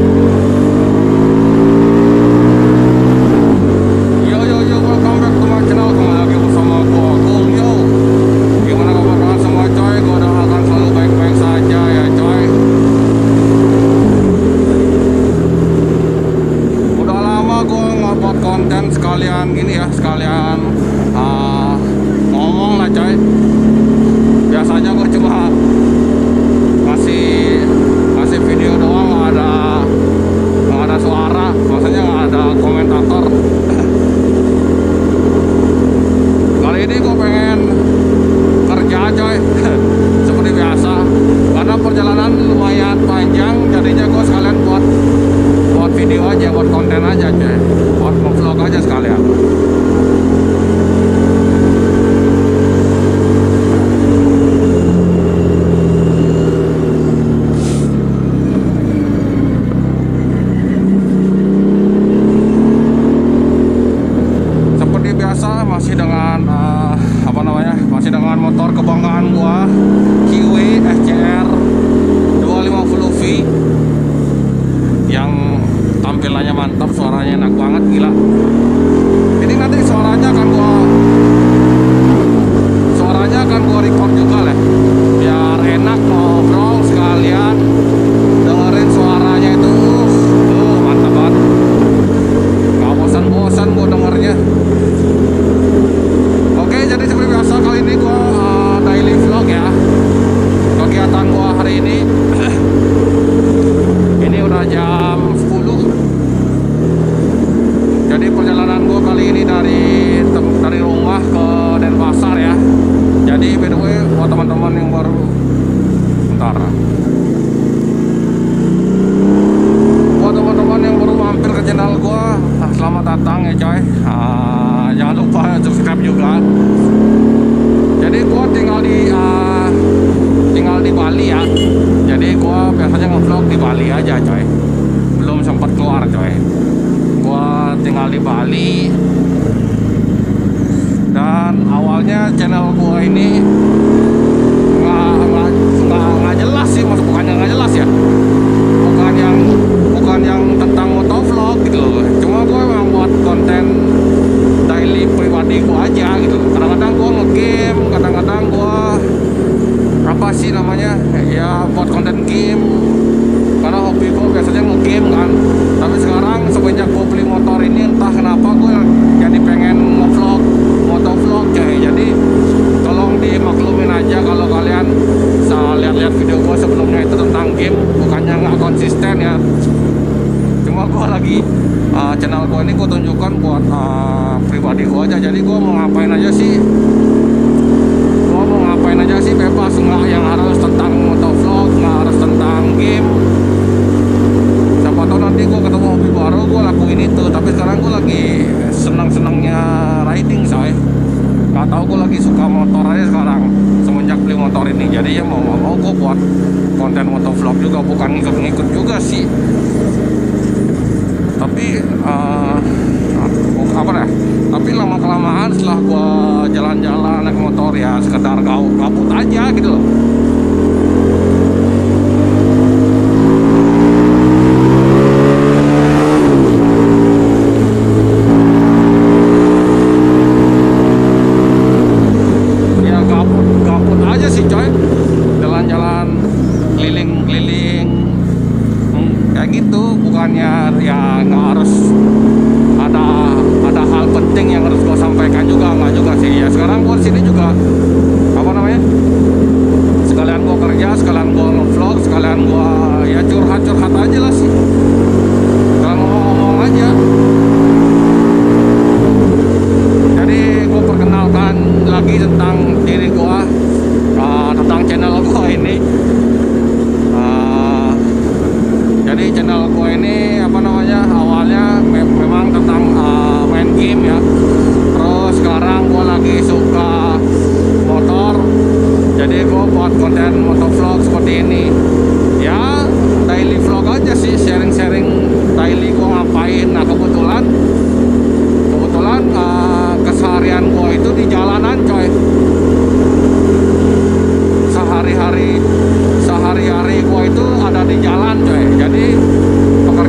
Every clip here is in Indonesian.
Sehari-hari gua itu ada di jalan coy. Jadi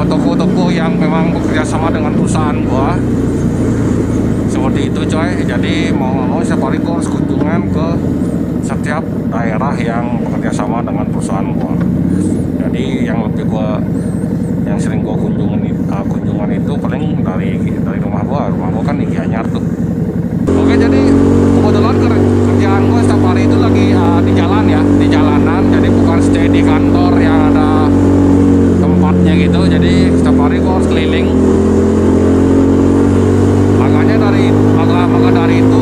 toko-toko yang memang bekerja sama dengan perusahaan gua. Seperti itu coy. Jadi mau nggak mau setiap hari gua harus kunjungan ke setiap daerah yang bekerja sama dengan perusahaan gua. Jadi yang sering gua kunjungan itu paling dari rumah gua kan di Gianyar tuh. Oke, jadi kebetulan kerjaan gua setiap hari itu lagi di jalan ya, di jalanan. Jadi bukan stay di kantor yang ada tempatnya gitu. Jadi setiap hari gua harus keliling. Maka dari itu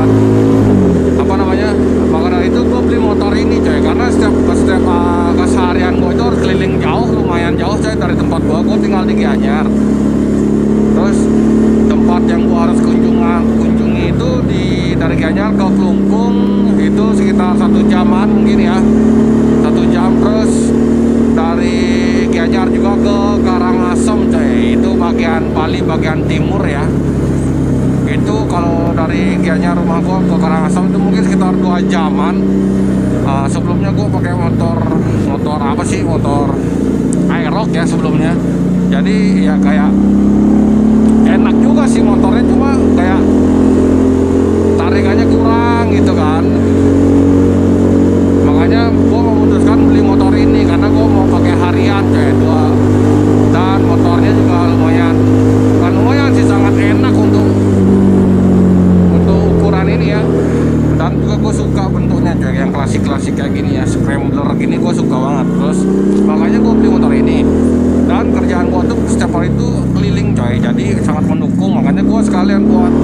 gue beli motor ini coy, karena setiap keseharian gue itu harus keliling jauh, lumayan jauh coy dari tempat gue tinggal di Gianyar. Terus tempat yang gue harus kunjungi itu dari Gianyar ke Klungkung itu sekitar 1 jaman mungkin ya, 1 jam. Terus dari Gianyar juga ke Karangasem coy, itu bagian Bali bagian timur ya. Itu kalau dari Gianyar rumah gua ke Karangasem itu mungkin sekitar 2 jaman. Sebelumnya gua pakai motor apa sih, motor Aerox ya sebelumnya. Jadi ya kayak enak juga sih motornya, cuma kayak tarikannya kurang gitu kan. Makanya gua memutuskan beli motor ini karena gua mau pakai harian kayak dan motornya juga lumayan sih, sangat enak untuk ukuran ini ya. Dan juga gue suka bentuknya coy, yang klasik kayak gini ya, scrambler gini gue suka banget. Terus makanya gue beli motor ini. Dan kerjaan gue tuh setiap hari itu keliling coy, jadi sangat mendukung. Makanya gue sekalian buat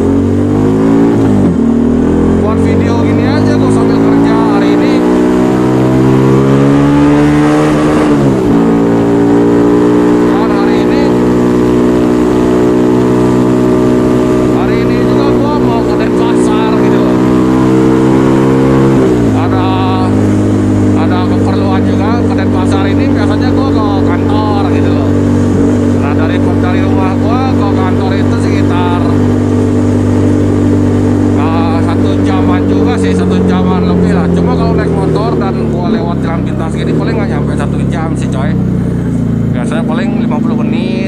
video gini aja gue sambil kerja hari ini. Biasanya paling 50 menit.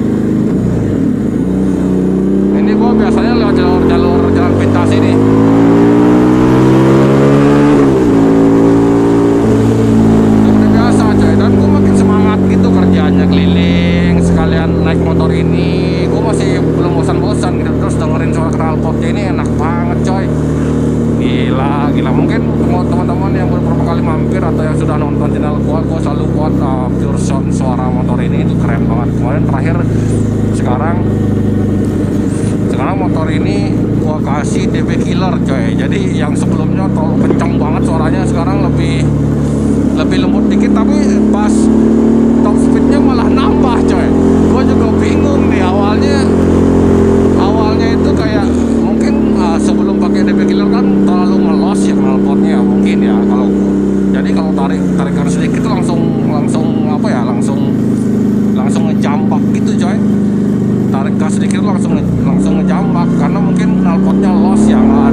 Ini gua biasanya lewat jalur jalan pintas ini. Seperti biasa coy, dan gua makin semangat gitu kerjanya, keliling sekalian naik motor ini. Gua masih belum bosan-bosan gitu, terus dengerin suara knalpotnya ini enak banget coy. Gila, mungkin teman-teman yang beberapa kali mampir atau yang sudah nonton channel gua selalu buat pure sound suara motor ini, itu keren banget. Kemarin terakhir sekarang motor ini gua kasih DB killer coy. Jadi yang sebelumnya terlalu kencang banget suaranya, sekarang lebih lembut dikit, tapi pas top speednya malah nambah coy. Gua juga bingung nih awalnya itu kayak mungkin sebelum pakai DB killer kan terlalu ngelos ya knalpotnya mungkin ya. Kalau tarikan sedikit langsung ngejambak gitu coy. Tarik gas sedikit langsung ngejambak karena mungkin knalpotnya los ya, nggak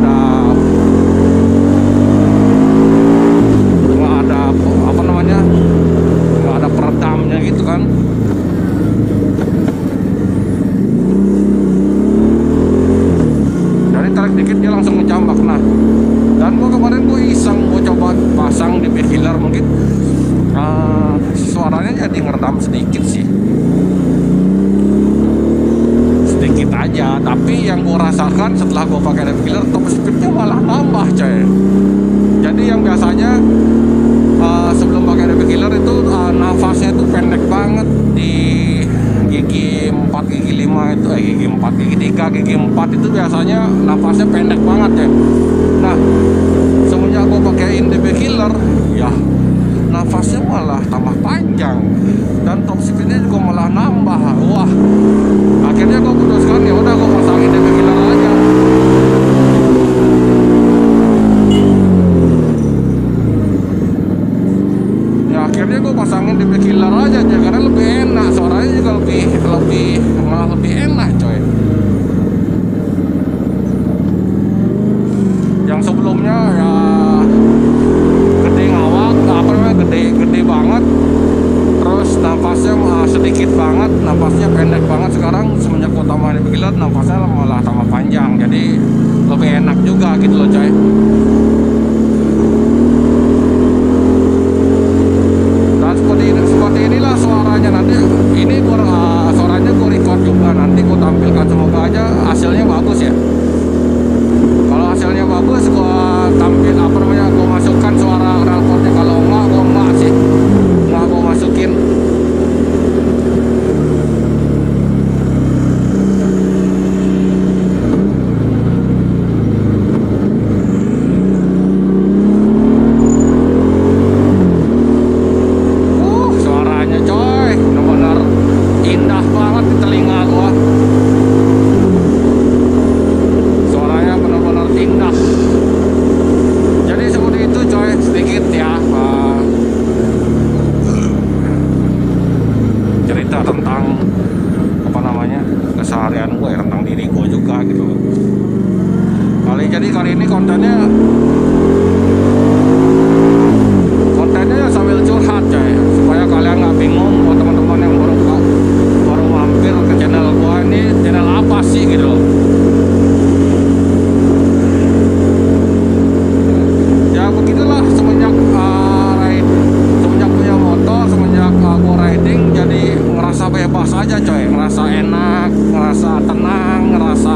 ada peredamnya gitu kan. Dari tarik dikit dia langsung ngejambak. Nah, dan kemarin iseng coba pasang DB killer, mungkin suaranya jadi ngeredam sedikit sih, sedikit aja. Tapi yang gue rasakan setelah gue pakai DB killer, top speednya malah nambah coy. Jadi yang biasanya sebelum pakai DB killer itu nafasnya itu pendek banget di gigi 4, gigi 5 itu gigi 4, gigi 3, gigi 4 itu biasanya nafasnya pendek banget ya. Nah, semenjak gue pakaiin DB killer ya nafasnya malah tambah panjang dan top speednya juga malah nambah. Wah, akhirnya gue putuskan ya udah gue pasangin DB killer aja. Ya akhirnya gue pasangin DB killer aja karena lebih enak, suaranya juga malah lebih enak coy. Yang sebelumnya ya gede banget, terus nafasnya sedikit banget. banget, napasnya pendek banget. Sekarang semenjak gua tambahin pikiran, napasnya malah tambah panjang, jadi lebih enak juga gitu loh coy. Dan seperti inilah suaranya nanti. Ini suaranya gua record juga, nanti gua tampilkan, semoga aja hasilnya bagus ya. Kalau hasilnya bagus, gua tampil gua masukkan suara knalpotnya. Kalau enggak sih, enggak gua masukin. Suaranya coy, benar-benar indah banget di telinga gua. Suaranya benar-benar indah. Jadi seperti itu coy, sedikit ya cerita tentang keseharian gue ya, tentang diri gue juga gitu loh. Jadi kali ini kontennya ya sambil curhat coy, supaya kalian nggak bingung. Buat teman-teman yang baru mampir ke channel gue, ini channel apa sih gitu loh. Ya begitulah, semenjak punya motor, semenjak gue riding, jadi ngerasa bebas aja coy, ngerasa enak, ngerasa tenang, ngerasa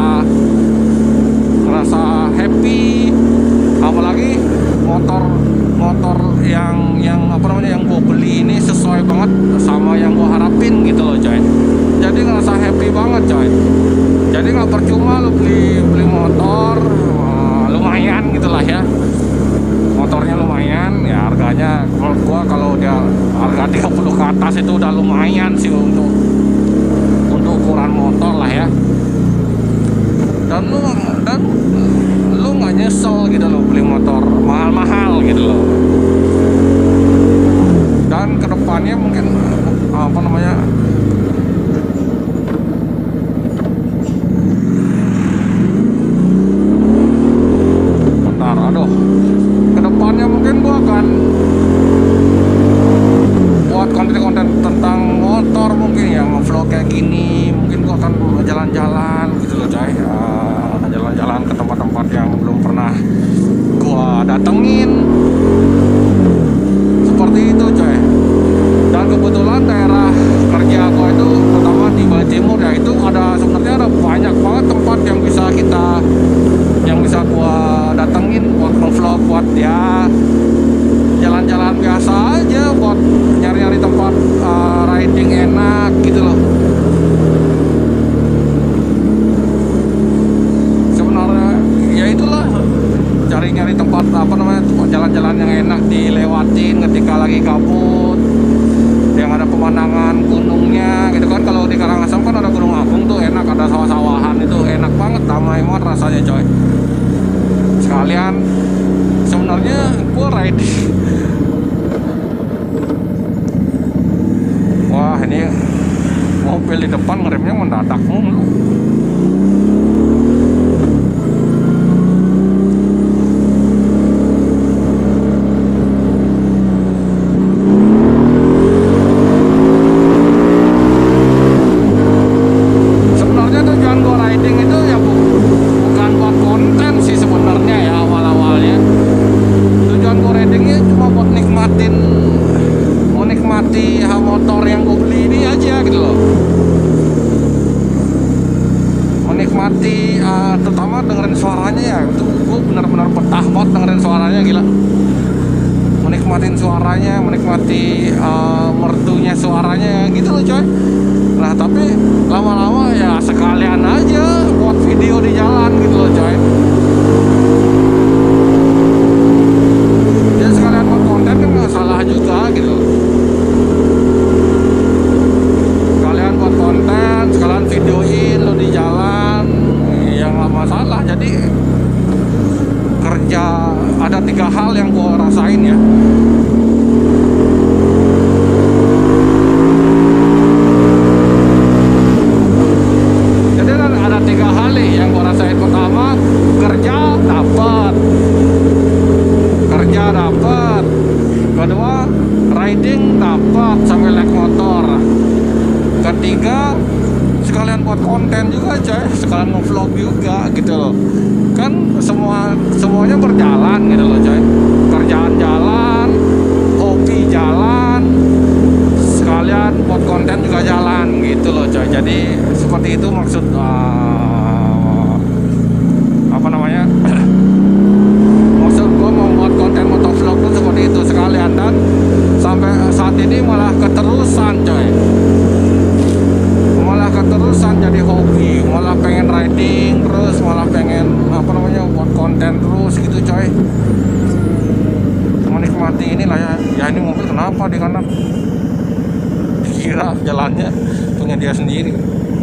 happy. Apalagi motor yang gue beli ini sesuai banget sama yang gue harapin gitu loh coy. Jadi ngerasa happy banget coy. Jadi nggak percuma lo beli motor, lumayan gitulah ya. Motornya lumayan ya, harganya menurut gua kalau dia harga 30 ke atas itu udah lumayan sih untuk ukuran motor lah ya. Dan lu nggak nyesel gitu loh beli motor mahal-mahal gitu loh. Dan kedepannya mungkin kedepannya mungkin gua akan buat konten-konten tentang motor, mungkin ya nge-vlog kayak gini. Mungkin gua akan jalan-jalan gitu loh coy, jalan-jalan ke tempat-tempat yang belum pernah gua datengin, seperti itu coy. Dan kebetulan daerah kerja gua itu, terutama di Bali Timur ya, itu sebenarnya ada banyak banget tempat yang bisa gua datengin buat nge-vlog, buat ya jalan-jalan biasa aja, buat nyari-nyari tempat riding enak gitu loh. Sebenarnya ya itulah, cari-nyari tempat jalan-jalan yang enak dilewatin ketika lagi kabut, yang ada pemandangan gunungnya gitu kan. Kalau di Karangasem kan ada Gunung Agung tuh, enak, ada sawah-sawahan, itu enak banget, damai banget rasanya coy. Sekalian sebenarnya gue riding. Wah, ini mobil di depan ngeremnya mendadak mulu. Sebenarnya tujuan gue riding itu ya bukan buat konten sih sebenarnya ya, awal-awalnya. Tujuan gue ridingnya cuma buat menikmati motor yang gue beli ini aja gitu loh. Menikmati, terutama dengerin suaranya ya, itu gue benar-benar betah banget dengerin suaranya, gila. Menikmatin suaranya, menikmati mertunya suaranya gitu loh coy. Nah tapi lama-lama ya sekalian aja buat video di jalan gitu loh coy. Ya sekalian buat konten kan nggak salah juga gitu. Sekalian buat konten, sekalian videoin lo di jalan, ya nggak masalah. Jadi kerja ada 3 hal yang gue rasain ya. Ada 3 hal nih yang gue rasain. Pertama, kerja dapat. Kedua, riding dapat sambil naik motor. ketiga sekalian buat konten juga coy, sekalian nge-vlog juga gitu loh. Kan semuanya berjalan gitu loh coy. Kerjaan jalan, hobi jalan, sekalian buat konten juga jalan gitu loh coy. Jadi seperti itu maksud apa namanya? Maksud gua membuat konten motovlog tuh seperti itu sekalian, dan sampai saat ini malah keterusan coy. Malah keterusan jadi hobi, malah pengen riding terus, malah pengen apa namanya buat konten terus gitu coy. Menikmati inilah ya ini mobil kenapa di kanan, kira jalannya punya dia sendiri.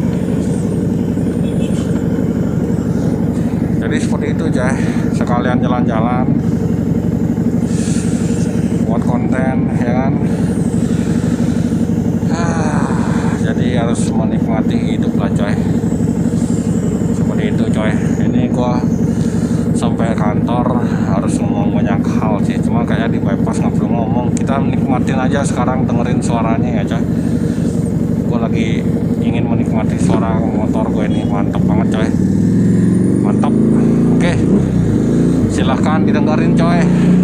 Jadi seperti itu coy, sekalian jalan-jalan buat konten ya kan. Jadi harus menikmati hidup lah coy, seperti itu coy. Ini gua sampai kantor harus ngomong banyak hal sih, cuma kayak di bypass nggak perlu ngomong, kita nikmatin aja sekarang, dengerin suaranya ya coy. Gua lagi ingin menikmati suara motor gue ini, mantap banget coy, mantap. Oke, silahkan didengerin coy.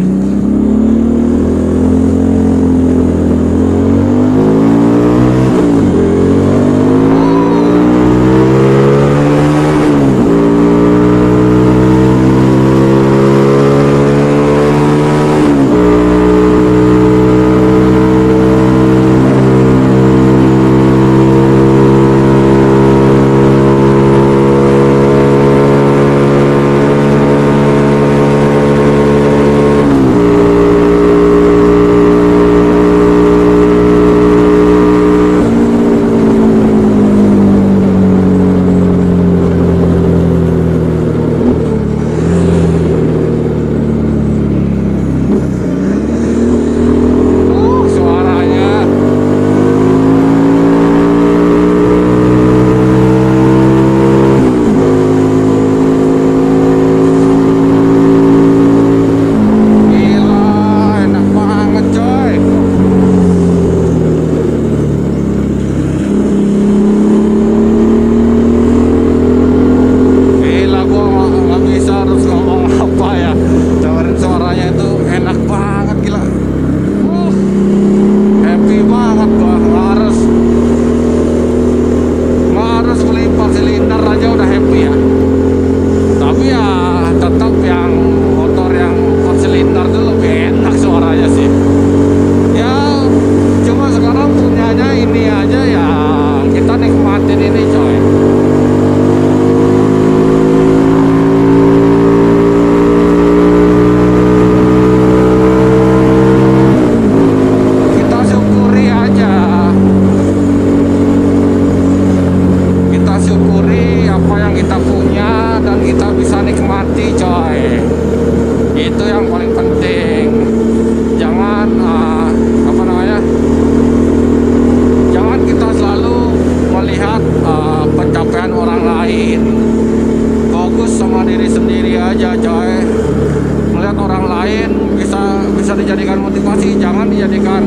Dijadikan motivasi, jangan dijadikan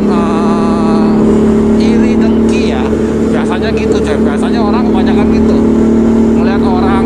iri dengki ya. Biasanya gitu coy, biasanya orang kebanyakan gitu, melihat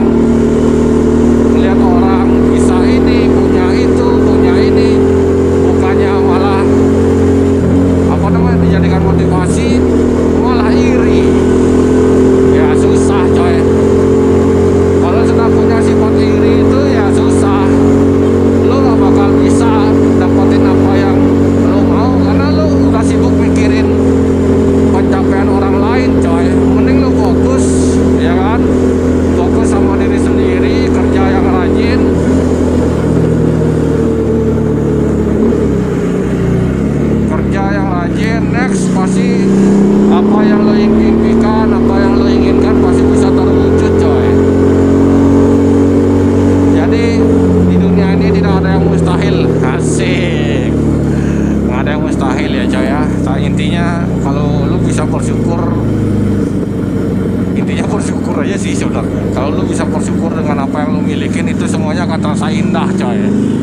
orang bisa ini, punya itu, punya ini, bukannya malah apa namanya dijadikan motivasi, malah iri. Ya susah coy, kalau sudah punya sifat iri itu ya susah, lo gak bakal bisa dapetin apa yang lo mau, karena lo udah sibuk mikirin pencapaian orang lain coy. Mending lo fokus ya kan, fokus sama diri sendiri, kerja yang rajin, next pasti apa yang lo impikan, apa yang lo inginkan pasti bisa terwujud coy. Jadi di dunia ini tidak ada yang mustahil, asik, nggak ada yang mustahil ya coy ya. Nah, intinya kalau lo bisa bersyukur, intinya bersyukur aja sih sebenarnya. Kalau lo bisa bersyukur dengan apa yang lo milikin, itu semuanya akan terasa indah coy.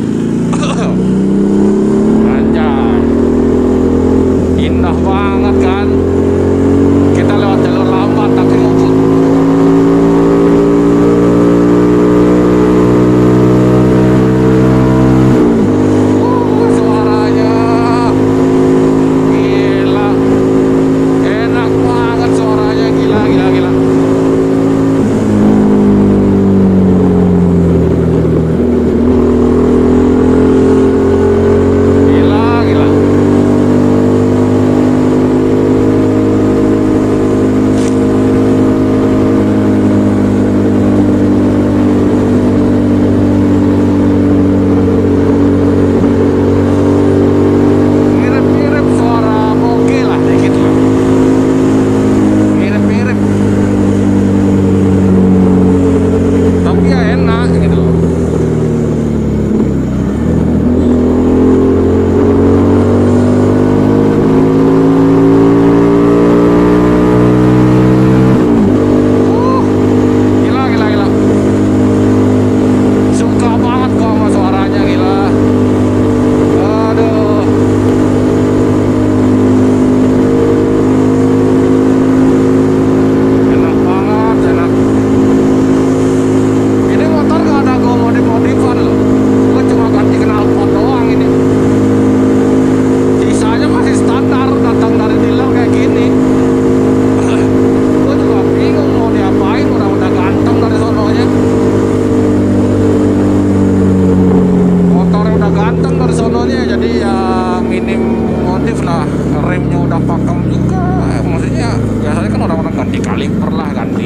Anjay, indah banget kan. Kita lewat jalur lambat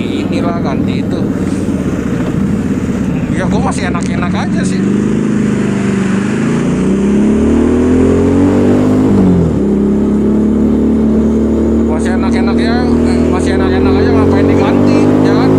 ganti inilah, ganti itu. Ya gue masih enak-enak aja sih. Masih enak-enak ya, masih enak-enak aja, ngapain diganti, ya kan?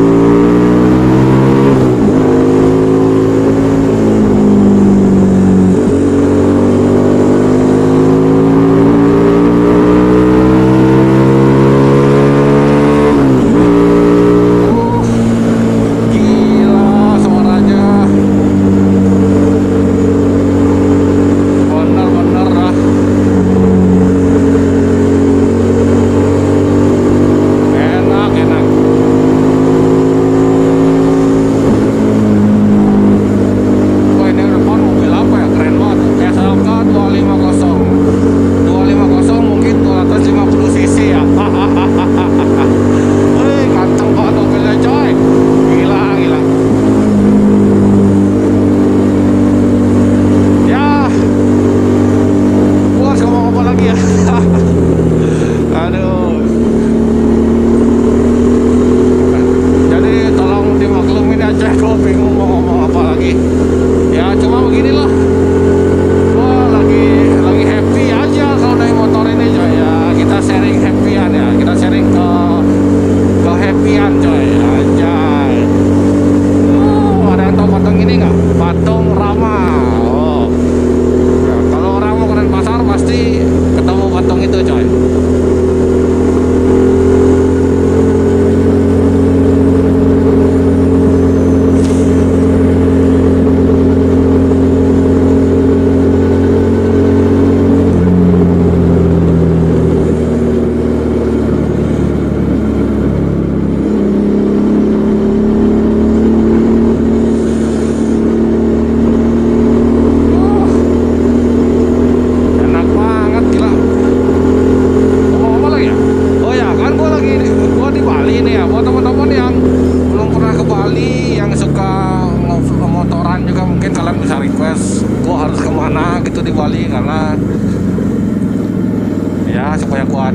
Supaya gua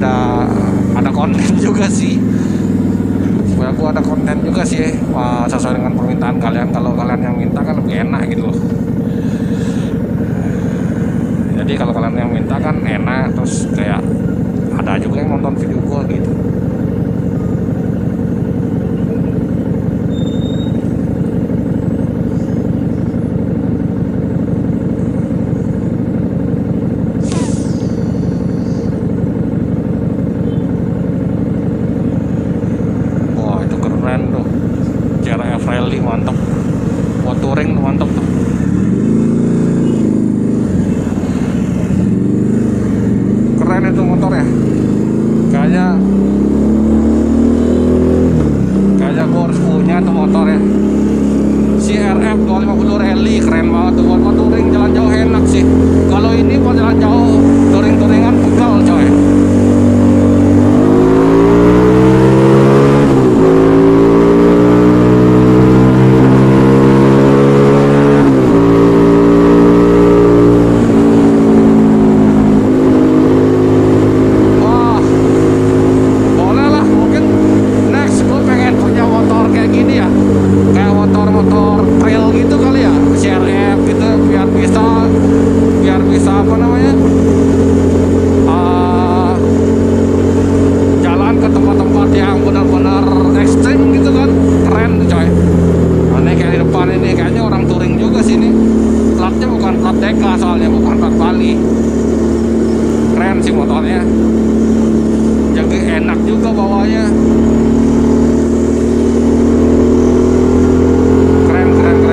ada konten juga sih, sesuai dengan permintaan kalian. Kalau kalian yang minta kan lebih enak gitu loh. Jadi kalau kalian yang minta kan enak, terus kayak ada juga yang nonton video gua gitu. Mantap, buat touring mantap tuh. Keren itu motor ya, kayaknya gue harus punya tuh motor ya. CRF 250 Rally keren banget tuh, buat touring jalan jauh enak sih. Kalau ini buat jalan jauh touring-touringan pegal coy. Soalnya bukan plat Bali. Keren sih motornya, jadi enak juga bawanya. Keren.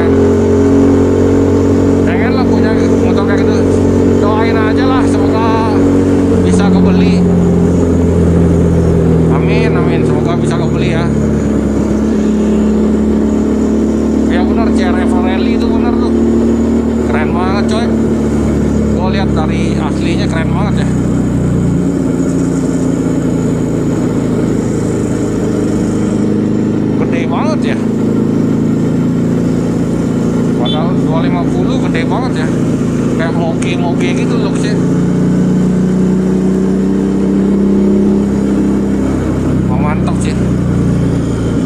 Pengen lah punya motor kayak gitu. Doain aja lah, semoga bisa kebeli. Amin, semoga bisa kebeli ya. Ya bener, CRF Rally itu bener tuh, keren banget coy. Gue lihat dari aslinya keren banget ya. Gede banget ya. Padahal 250 gede banget ya. Kayak moge gitu looksnya. Mantap sih.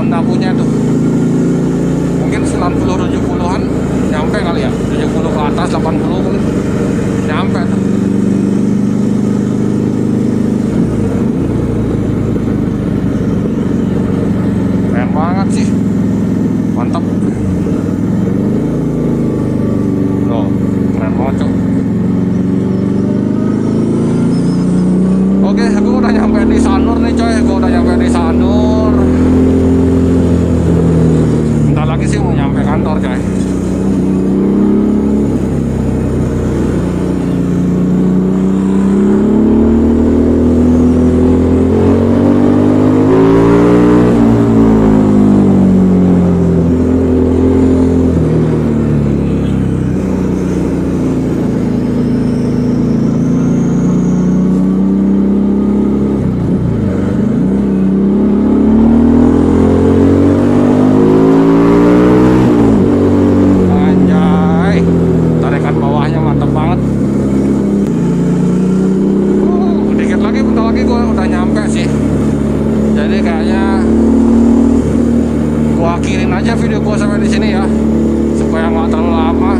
Honda punya tuh. Mungkin 90-70an nyampe kali ya, 70 ke atas, 80 mungkin nyampe tuh. Keren banget sih, mantap loh, keren banget tuh. Oke, gue udah nyampe di Sanur nih coy, gue udah nyampe di Sanur. Bentar lagi sih mau nyampe kantor coy. Akhirin aja video gua sampai di sini ya, supaya nggak terlalu lama.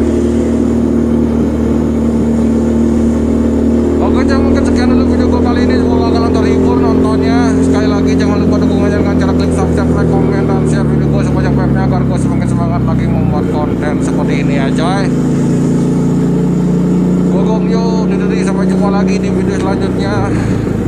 Oke, mungkin sekian dulu video gua kali ini. Semoga kalian terhibur nontonnya. Sekali lagi jangan lupa dukungannya dengan cara klik subscribe, komen, dan share video gua sebanyak-banyaknya agar gua semakin semangat lagi membuat konten seperti ini ya coy. Gua Gong Yo, sampai jumpa lagi di video selanjutnya.